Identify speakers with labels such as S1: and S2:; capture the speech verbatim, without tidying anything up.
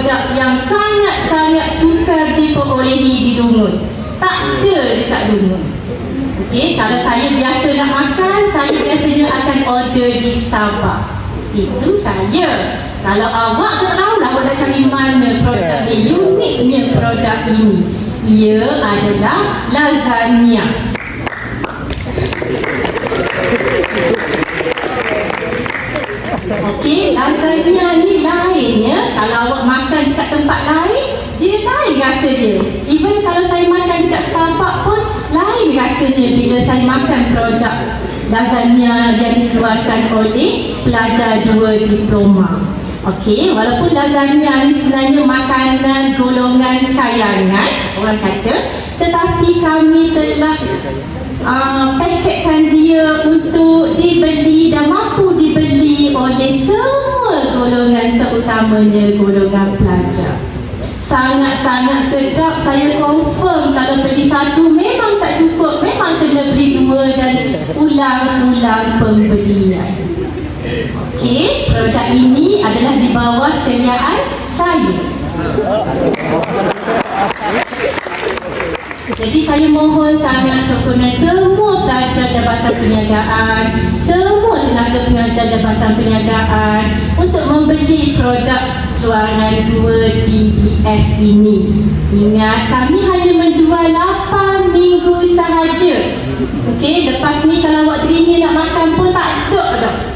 S1: produk yang sangat-sangat sukar diperolehi di Lungun. Tak ada dekat Lungun. Okey, kalau saya biasa nak makan, saya biasanya akan order di Starbucks. Itu saya. Kalau awak tak tahu lah, awak nak cari mana produk ni. Uniknya produk ini, ia adalah lasagna. Okey, lasagna ni lainnya. Kalau awak makan dekat tempat lain, dia lain rasa dia. Even kalau saya makan dekat Starbucks pun lain rasanya bila saya makan produk lasagna yang dikeluarkan oleh pelajar dua diploma. Okey, walaupun lasagna ni sebenarnya makanan golongan kayangan, orang kata, tetapi kami telah uh, paketkan dia untuk dibeli dan mampu dibeli oleh semua golongan, terutamanya golongan pelajar. Sangat-sangat sedap. Saya confirm kalau beli satu memang tak cukup, memang kena beli dua dan ulang-ulang pembelian. Okey, produk ini adalah di bawah sediaan saya. Jadi saya mohon sangat kepada semua pelajar Jabatan Perniagaan, semua tenaga pengajar Jabatan Perniagaan untuk membeli produk keluaran dua D B S ini. Ingat, kami hanya menjual lapan minggu sahaja. Okey, lepas ni kalau awak teringin nak makan pun tak ada dah.